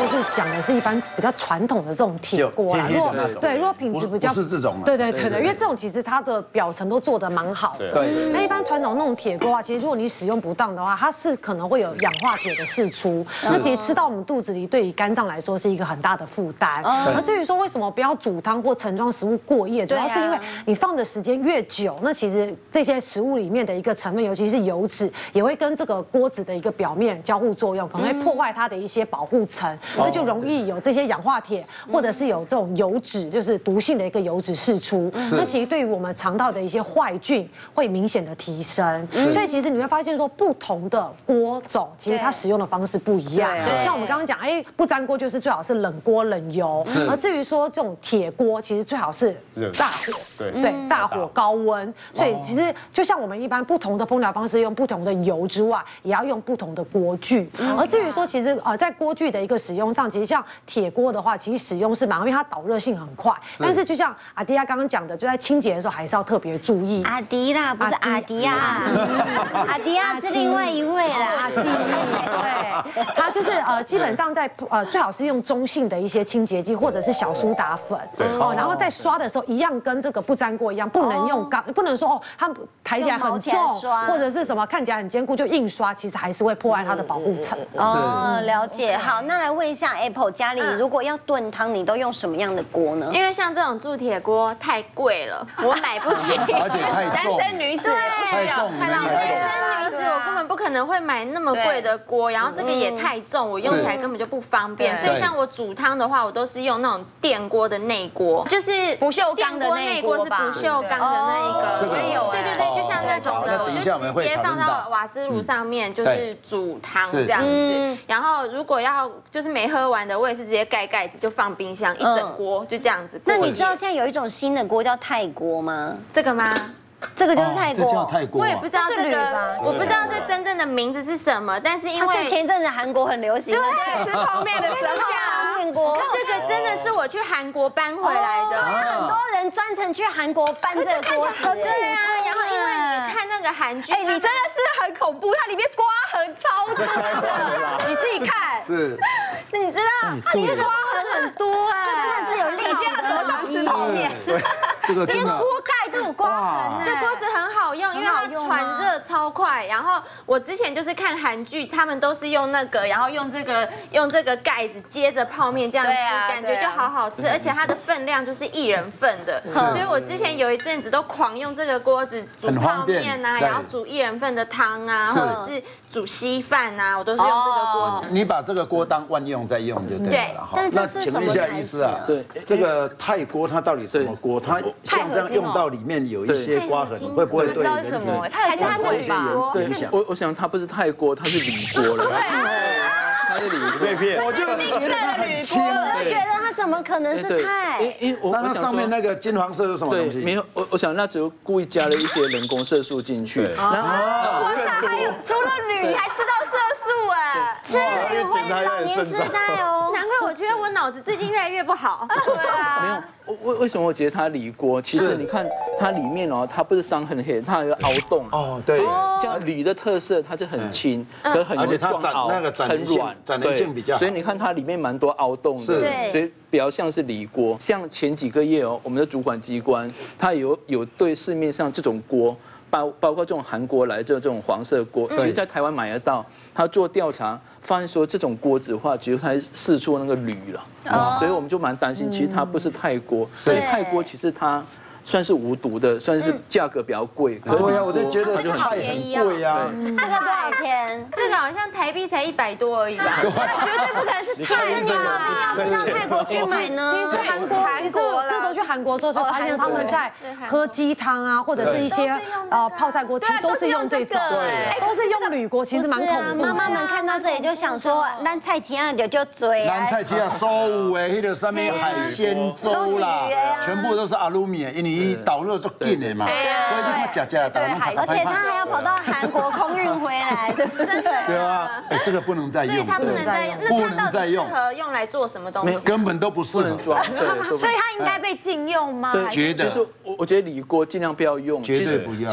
锅是讲的是一般比较传统的这种铁锅啦，如果品质比较不是这种， 对，因为这种其实它的表层都做得蛮好的。对，那一般传统那种铁锅啊，其实如果你使用不当的话，它是可能会有氧化铁的释出，那其实吃到我们肚子里，对于肝脏来说是一个很大的负担。而至于说为什么不要煮汤或盛装食物过夜，主要是因为你放的时间越久，那其实这些食物里面的一个成分，尤其是油脂，也会跟这个锅子的一个表面交互作用，可能会破坏它的一些保护层，那就容易有这些氧化铁，或者是有这种油脂，就是毒性的一个油脂释出。那其实对于我们肠道的一些坏菌会明显的提升。所以其实你会发现说，不同的锅种，其实它使用的方式不一样。像我们刚刚讲，不粘锅就是最好是冷锅冷油，而至于说这种铁锅，其实最好是大火，对，大火高温。所以其实就像我们一般不同的烹调方式，用不同的油之外，也要用不同的锅具。而至于说，其实在锅具的一个使用上，其实像铁锅的话，其实使用是蛮好，因为它导热性很快。但是就像阿迪亚刚刚讲的，就在清洁的时候还是要特别注意。 阿迪啦，不是阿迪亚，阿迪亚是另外一位啦。阿迪， 对，它就是基本上在最好是用中性的一些清洁剂或者是小苏打粉。然后在刷的时候一样跟这个不粘锅一样，不能用钢，不能说它抬起来很重，或者是什么看起来很坚固就硬刷，其实还是会破坏它的保护层。 了解。好，那来问一下 Apple， 家里如果要炖汤，你都用什么样的锅呢？ 因为像这种铸铁锅太贵了，我买不起。 而且太重， 单身女子太重， 单身女子我根本不可能会买那么贵的锅，然后这个也太重，我用起来根本就不方便。所以像我煮汤的话，我都是用那种电锅的内锅，就是不锈钢的内锅是不锈钢的那一个，对，就像那种的，我就直接放到瓦斯炉上面，就是煮汤这样子。然后如果要就是没喝完的，我也是直接盖盖子就放冰箱，一整锅就这样子。 那你知道现在有一种新的锅叫泰锅吗？ 这个吗？ 这个就是泰锅， 这叫泰锅。 我也不知道这个，我不知道这真正的名字是什么，但是因为前阵子韩国很流行，对，吃泡面的时候泡面锅。 这个真的是我去韩国搬回来的， 很多人专程去韩国搬这个锅子。 对啊，然后因为你看那个韩剧， 你真的是很恐怖，它里面刮痕超多的，你自己看。 是。 那你知道它里面刮痕很多这真的是有历史的多常吃泡面。 这个真的。 锅盖都有刮痕。这锅子很好用，因为它传热超快。然后我之前就是看韩剧，他们都是用那个，然后用这个盖子接着泡面这样吃，感觉就好好吃。而且它的分量就是1人份的，所以我之前有一阵子都狂用这个锅子煮泡面啊，然后煮1人份的汤啊，或者是煮稀饭啊，我都是用这个锅子。 你把这个锅当万用在用就对了。 对， 那请问一下医师啊，对，这个泰锅它到底什么锅？它像这样用到里面有一些刮痕，会不会对人体还是它是铝锅？ 对，我想它不是泰锅，它是铝锅了。它是铝被骗， 我就觉得它很轻， 我觉得它怎么可能是泰？ 那它上面那个金黄色是什么东西？ 没有，我想那只是故意加了一些人工色素进去。 然后哇塞，还有除了铝，你还吃到色素哎，吃铝会老年痴呆哦。 难怪我觉得我脑子最近越来越不好。 对啊， 没有。为什么我觉得它铝锅？其实你看它里面哦，它不是伤痕黑，它有凹洞。 哦，对。 这样铝的特色，它是很轻，可很容易撞凹，很软， 展能性比较好。 所以你看它里面蛮多凹洞的，所以比较像是铝锅。像前几个月哦，我们的主管机关它有对市面上这种锅。包括这种韩国来的这种黄色锅，其实在台湾买得到。他做调查发现说，这种锅子的话，其实它释出那个铝了，所以我们就蛮担心，其实它不是泰锅，所以泰锅其实它算是无毒的，算是价格比较贵。 对呀，我就觉得泰很贵呀。 这个多少钱？ 这个好像台币才100多而已吧？ 绝对不可能是泰的，要到泰国去买呢。 其实韩国，其实我那时候去韩国之后，就发现他们在喝鸡汤啊，或者是一些泡菜锅，其实都是用这种，都是用铝锅，其实蛮恐怖。 妈妈们看到这里就想说，咱菜市啊就追咱菜市啊所有的迄个上面海鲜粥啦，全部都是阿鲁米，因为伊导热足紧的嘛，所以你看假的， 而且他还要跑到韩国空运回来，真的。 对啊，这个不能再用， 所以它不能再用，那它到底适合用来做什么东西？ 根本都不适合装， 所以它应该被禁用吗？ 对，觉得。其实我觉得铝锅尽量不要用， 绝对不要。 其实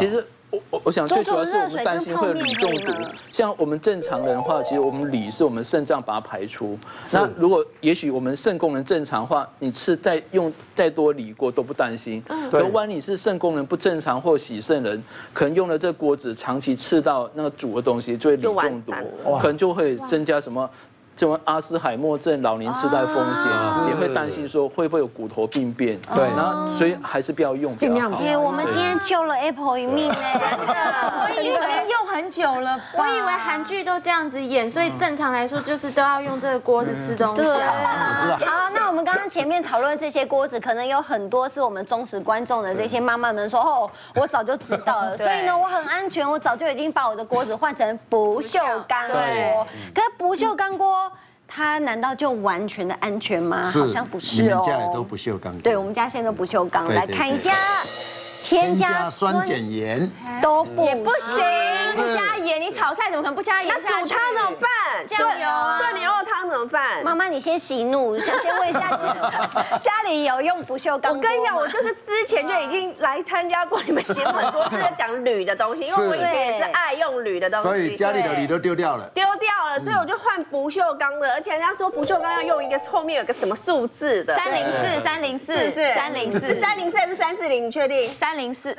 我想最主要是我们担心会有铝中毒。像我们正常人的话，其实我们铝是我们肾脏把它排出。那如果也许我们肾功能正常的话，你吃用再多铝锅都不担心。可万一你是肾功能不正常或洗肾人，可能用了这锅子长期吃到那个煮的东西，就会铝中毒，可能就会增加什么。这种阿兹海默症、老年痴呆风险，也会担心说会不会有骨头病变。对，然后所以还是不要用。尽量。 我们今天救了 Apple 一命哎，真的， 我以为用很久了，我以为韩剧都这样子演，所以正常来说就是都要用这个锅子吃东西。 好，那我们刚刚前面讨论这些锅子，可能有很多是我们忠实观众的这些妈妈们说，哦，我早就知道了，所以呢，我很安全，我早就已经把我的锅子换成不锈钢锅。可是不锈钢锅。它难道就完全的安全吗？好像不是哦。 你们家也都不锈钢。 对，我们家现在都不锈钢。来看一下，添加酸碱盐都不行，不加盐，你炒菜怎么可能不加盐下去？那煮汤怎么办？ 酱油啊， 炖牛肉汤怎么办？ 妈妈，你先息怒，先问一下家里有用不锈钢锅吗？ 我跟你讲，我就是之前就已经来参加过你们节目很多次在讲铝的东西，因为我以前也是爱用铝的东西， 所以家里的铝都丢掉了。 所以我就换不锈钢的，而且人家说不锈钢要用一个后面有个什么数字的 304还是 340？你确定 ？304，403，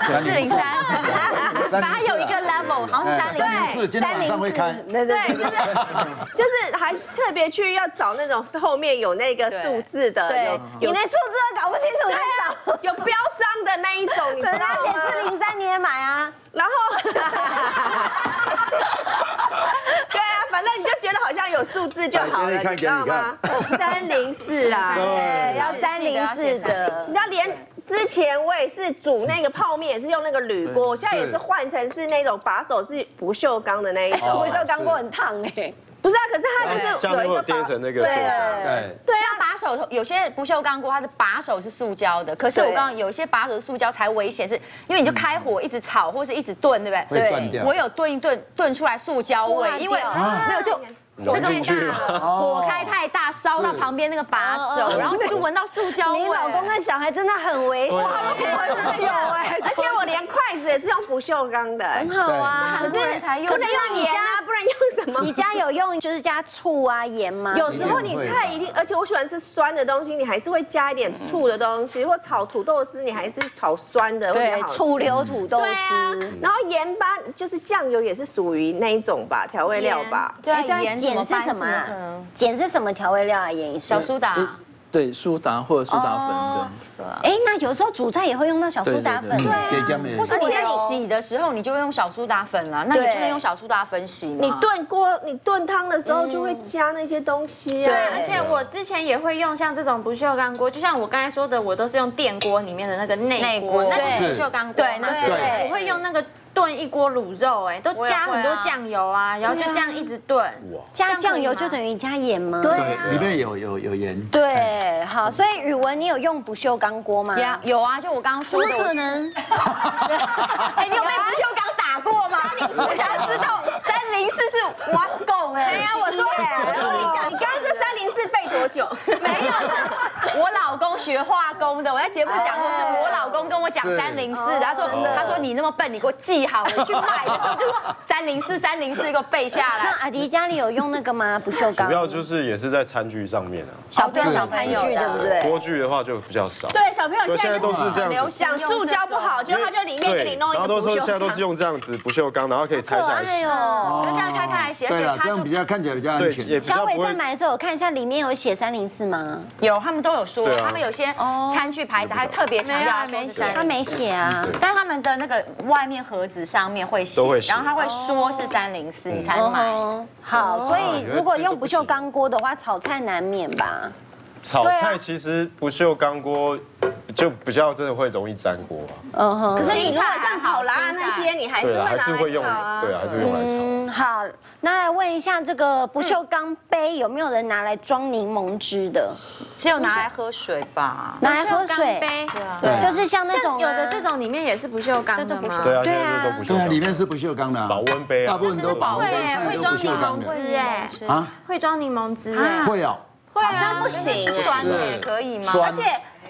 反正有一个 level，好像是 304，今天晚上会开。 对，就是还特别去要找那种后面有那个数字的， 对，你连数字都搞不清楚，你找有标章的那一种，你知道吗？ 而且403你也买啊， 然后。对啊，反正你就觉得好像有数字就好了，你知道吗？304啊， 对，要304的。 你知道连之前我也是煮那个泡面，也是用那个铝锅，我现在也是换成是那种把手是不锈钢的那一种， 不锈钢锅很烫哎。 不是啊，可是它就是有一个颠成那个， 对啊，把手有些不锈钢锅，它的把手是塑胶的，可是我刚刚有一些把手是塑胶才危险，是因为你就开火一直炒或是一直炖，对不对？ 对， 我有炖一炖，炖出来塑胶味，因为没有就。那个火开太大，烧到旁边那个把手，然后就闻到塑胶味。 你老公跟小孩真的很危险， 很久哎，而且我连筷子也是用不锈钢的， 很好啊。 很多人才用， 可是用盐啊，不然用什么？ 你家有用就是加醋啊、盐吗？ 有时候你菜一定，而且我喜欢吃酸的东西，你还是会加一点醋的东西，或炒土豆丝，你还是炒酸的， 对，醋溜土豆丝。 然后盐巴就是酱油也是属于那一种吧，调味料吧。 对，碱是什么啊？碱是什么调味料啊？演一下。 小苏打。 对，苏打或者苏打粉对。哎，那有时候煮菜也会用到小苏打粉。 对， 或是你在洗的时候，你就会用小苏打粉了。那你不能用小苏打粉洗吗？ 你炖汤的时候就会加那些东西啊。 对，而且我之前也会用像这种不锈钢锅，就像我刚才说的，我都是用电锅里面的那个内锅，那就是不锈钢锅。 对，那是。 我会用那个。炖一锅卤肉，哎，都加很多酱油啊，然后就这样一直炖。 加酱油就等于加盐吗？ 对，里面有盐。 对，好，所以宇文，你有用不锈钢锅吗？ 有啊，就我刚刚说的。 怎么可能？ 哎，你有被不锈钢打过吗？我想要知道304是完拱哎。 对呀，我说你刚刚这304背多久？ 没有，是我老公学化工的，我在节目讲过，是我老公跟我讲304，他说你那么笨，你给我记好了，你去买的时候就说304，给我背下来。 那阿迪家里有用那个吗？不锈钢？ 主要就是也是在餐具上面啊。 小朋友对不对？ 锅具的话就比较少。 对，小朋友现在都是这样子。 讲塑胶不好，就他就里面给你弄一个。 然后都说现在都是用这样子不锈钢，然后可以拆下来洗。 就这样拆开来洗，而且这样比较看起来比较安全。 小伟在买的时候，我看一下里面有写304吗？ 有，他们都有说，他们有些餐具牌子还特别强调他没写啊， 但他们的那个外面盒子上面会写，然后他会说是304，你才买。 好，所以如果用不锈钢锅的话，炒菜难免吧？ 炒菜其实不锈钢锅就比较真的会容易粘锅吧。 可是你如果像炒拉那些，你还是会用，对啊，还是会用来炒。 好，那来问一下，这个不锈钢杯有没有人拿来装柠檬汁的？ 只有拿来喝水吧？ 拿来喝水， 对， 就是像那种有的这种里面也是不锈钢的吗？ 对啊，现在都不锈钢。 对啊，里面是不锈钢的保温杯啊， 大部分都保温杯， 会装柠檬汁哎，啊，会装柠檬汁哎， 会啊。 好像不行， 酸的也可以吗？ 而且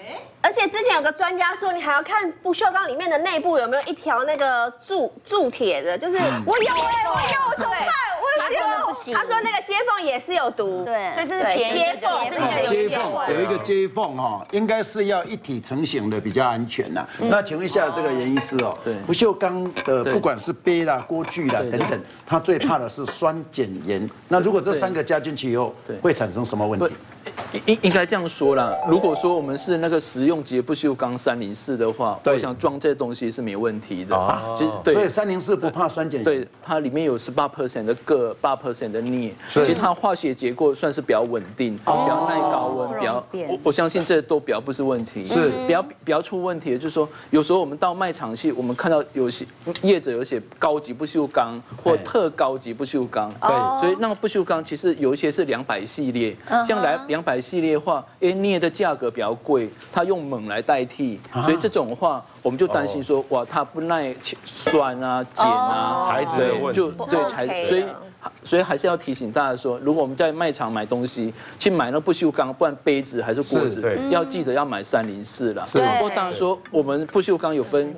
而且之前有个专家说，你还要看不锈钢里面的内部有没有一条那个铸铁的，就是我有怎么办？我有，他说那个接缝也是有毒， 对， 所以这是便宜接缝是那个接缝有一个接缝哈，应该是要一体成型的比较安全呐。那请问一下这个严医师哦，不锈钢的不管是杯啦、锅具啦等等，它最怕的是酸碱盐。那如果这3个加进去以后，会产生什么问题？ 应该这样说啦。如果说我们是那个食用级不锈钢304的话，我想装这东西是没问题的。 其实对，所以304不怕酸碱盐。 对，它里面有18% 的铬，8% 的镍，其实它化学结构算是比较稳定，比较耐高温，我相信这都比较不是问题。 是比较出问题的，就是说有时候我们到卖场去，我们看到有些业者有写高级不锈钢或特高级不锈钢，对，所以那个不锈钢其实有一些是200系列，像200系列的话，镍的价格比较贵，它用锰来代替，所以这种的话，我们就担心说，哇，它不耐酸啊、碱啊， 材质的问题， 对材质，所以还是要提醒大家说，如果我们在卖场买东西，去买那不锈钢，不管杯子还是锅子，要记得要买304啦。不过当然说，我们不锈钢有分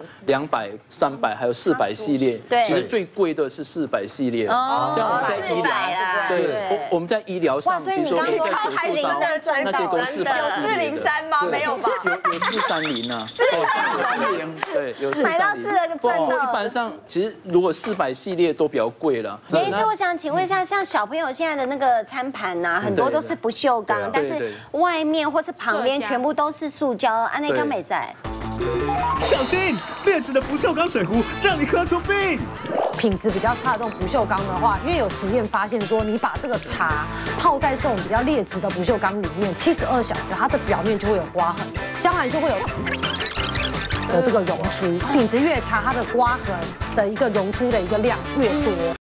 200、300还有400系列，其实最贵的是400系列。像我们在医疗，对，我们在医疗上，比如说可以盖手术刀，那些都是400系列的。 403吗？没有吧？ 有430啊。430，对，有430。 买到4个赚到。 一般上，其实如果400系列都比较贵了。 严医师，我想请问一下，像小朋友现在的那个餐盘呐，很多都是不锈钢，但是外面或是旁边全部都是塑胶，安内刚美赛。 小心，劣质的不锈钢水壶让你喝出病。 品质比较差的这种不锈钢的话，因为有实验发现说，你把这个茶泡在这种比较劣质的不锈钢里面72小时，它的表面就会有刮痕，将来就会有这个溶出。品质越差，它的刮痕的一个溶出的一个量越多。